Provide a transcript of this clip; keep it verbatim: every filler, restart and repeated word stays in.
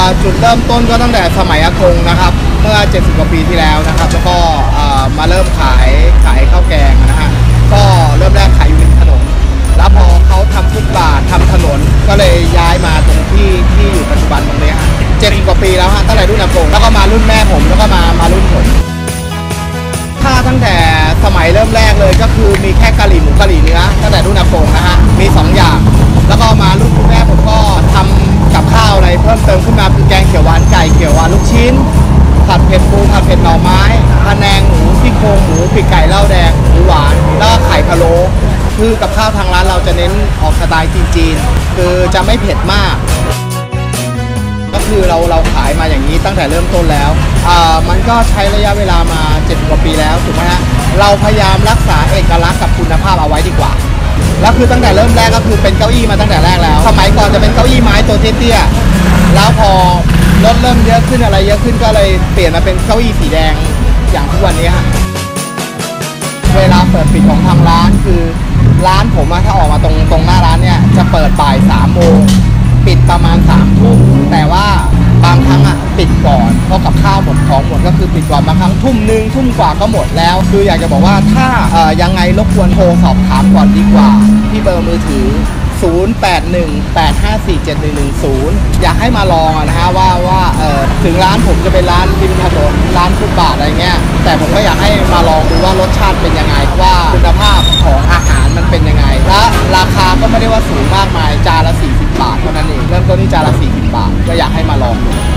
จุดเริ่มต้นก็ตั้งแต่สมัยอากงนะครับเมื่อเจ็ดสิบกว่าปีที่แล้วนะครับแล้วก็มาเริ่มขายขายข้าวแกงนะฮะก็เริ่มแรกขายอยู่ริมถนนแล้วพอเขาทำฟุตบาททำถนนก็เลยย้ายมาตรงที่ที่อยู่ปัจจุบันตรงนี้ฮะเจ็ดสิบกว่าปีแล้วฮะตั้งแต่รุ่นอากงแล้วก็มารุ่นแม่ผมแล้วก็มามารุ่นผมถ้าตั้งแต่สมัยเริ่มแรกเลยก็คือมีแค่กะหรี่หมูกะหรี่เนื้อตั้งแต่รุ่นอากงนะฮะมีสองอย่างแล้วก็มารุ่นคุณแม่ผมก็ทำกับข้าวอะไรเพิ่มเติมขึ้นมาคือแกงเขียวหวานไก่เขียวหวานลูกชิ้นผัดเผ็ดปูผัดเผ็ดหน่อไม้พะแนงหมูซี่โครงหมูปีกไก่เหล้าแดงหมูหวานแล้วก็ไข่พะโล้คือกับข้าวทางร้านเราจะเน้นออกสไตล์จีนๆคือจะไม่เผ็ดมากก็คือเราเราขายมาอย่างนี้ตั้งแต่เริ่มต้นแล้วอ่ามันก็ใช้ระยะเวลามาเจ็ดกว่าปีแล้วถูกไหมฮะเราพยายามรักษาเอกลักษณ์กับคุณภาพเอาไว้ดีกว่าแล้วคือตั้งแต่เริ่มแรกก็คือเป็นเก้าอี้มาตั้งแต่แรกแล้วสมัยก่อนจะเป็นเก้าอี้ไม้ตัวเตี้ยๆแล้วพอรถเริ่มเยอะขึ้นอะไรเยอะขึ้นก็เลยเปลี่ยนมาเป็นเก้าอี้สีแดงอย่างทุกวันนี้ฮะเวลาเปิดปิดของทางร้านคือร้านผมถ้าออกมาตรงตรงหน้าร้านเนี่ยจะเปิดบ่ายสามโมงปิดประมาณสามทุ่มแต่ว่าบางครั้งอ่ะปิดก่อนเพราะกับข้าวหมดของหมดก็คือปิดก่อนบางครั้งทุ่มหนึ่งทุ่มกว่าก็หมดแล้วคืออยากจะบอกว่าถ้าเอ่อยังไงรบกวนโทรสอบถามก่อนดีกว่าที่เบอร์มือถือศูนย์ แปด หนึ่ง แปด ห้า สี่ เจ็ด หนึ่ง หนึ่ง ศูนย์อยากให้มาลองนะฮะว่าว่าเอ่อถึงร้านผมจะเป็นร้านริมถนนร้านฟุตบาทอะไรเงี้ยแต่ผมก็อยากให้มาลองดูว่ารสชาติเป็นยังไงว่าคุณภาพของอาหารมันเป็นยังไงและราคาก็ไม่ได้ว่าสูงมากมายจานละสี่สิบบาทเท่านั้นเองเริ่มต้นที่จานละสี่สิบบาทก็อยากให้มาลองดู